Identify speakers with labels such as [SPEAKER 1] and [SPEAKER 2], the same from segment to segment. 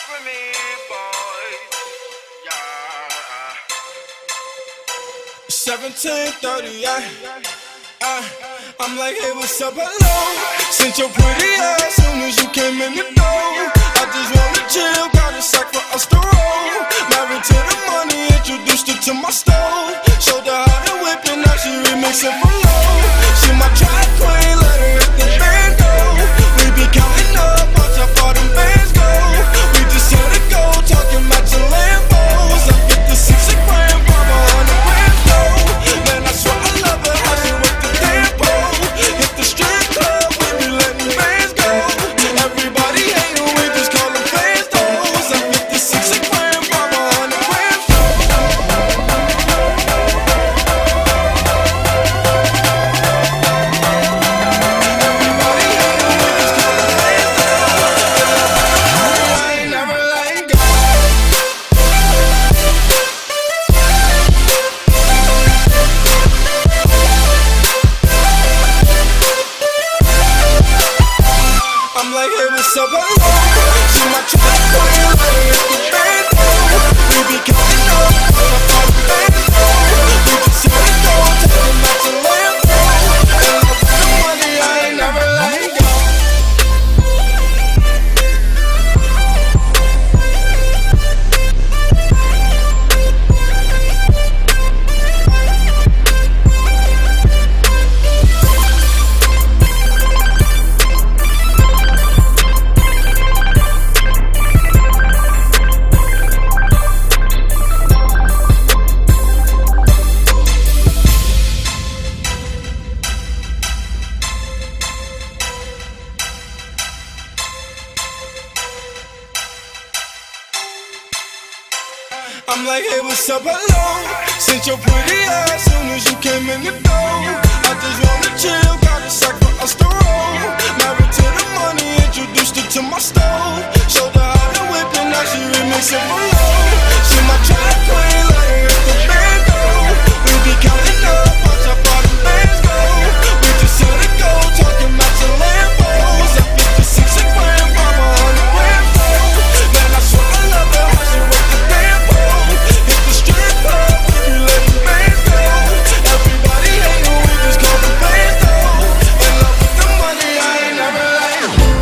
[SPEAKER 1] for me, boy. Yeah.
[SPEAKER 2] 17:38. I'm like, hey, what's up, hello? Sent your pretty ass soon as you came in the door. I just wanna chill, got a sack for us to roll. Married to the money, introduced her to my stove. Showed her how to whip it, now she remixing for low. She my track queen, let her hit the band go. We be counting up, watch how far them bands go. We just here to go, talking matching Lambos. I get the 60 grand, from 100 grand though. Man, I swear I love her, how she whip the tempo. Hit the strip club, we be letting bands go. Everybody hating, we just call them fans though. I get the 60 grand, from 100 grand though. Everybody hating, we just call them fans though. I ain't never letting go. I'm like, hey, what's up, hello? She my track queen, let her hit the band go. We be counting up, watch how far them bands go. We just here to go, talking matching Lambos. And love with the money, I ain't never letting go. I'm like, hey, what's up, hello? Sent your pretty ass soon as you came in the door. I just wanna chill, got a sack for us to roll. Married to the money, introduced her to my stove. Showed her how to whip it, now she remixing for low. She my track queen, let her hit the band go. We be counting up, watch how far them bands go. We just here to go, talking matching Lambos. I get the 60 grand, from 100 grand though. Man, I swear I love her, how she whip the tempo. Hit the strip club, we be letting bands go. Everybody hating, we just call them fans though. In love with the money, I ain't never letting go.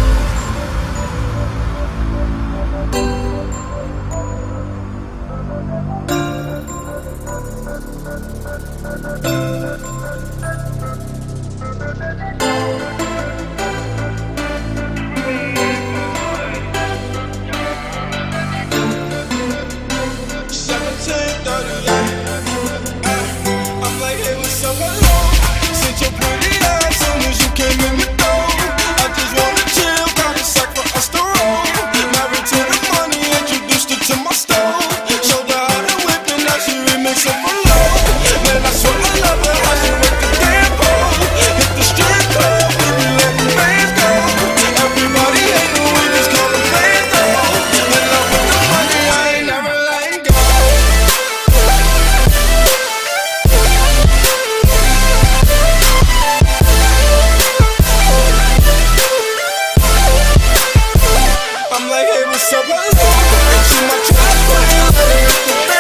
[SPEAKER 2] I'm like, hey, what's up, hello? Sent your pretty ass soon as you came in the door. I just wanna chill, got a sack for us to roll. Married to the money, introduced her to my stove. Showed her how to whip it, now she remixing for low. Man, I swear I love her, how she whip the tempo. Hit the strip club, we be letting bands go. Everybody hating, we just call them fans though. In love with the money, I ain't never letting go. I'm like, hey, what's up, hello? She my track queen, let her hit the band.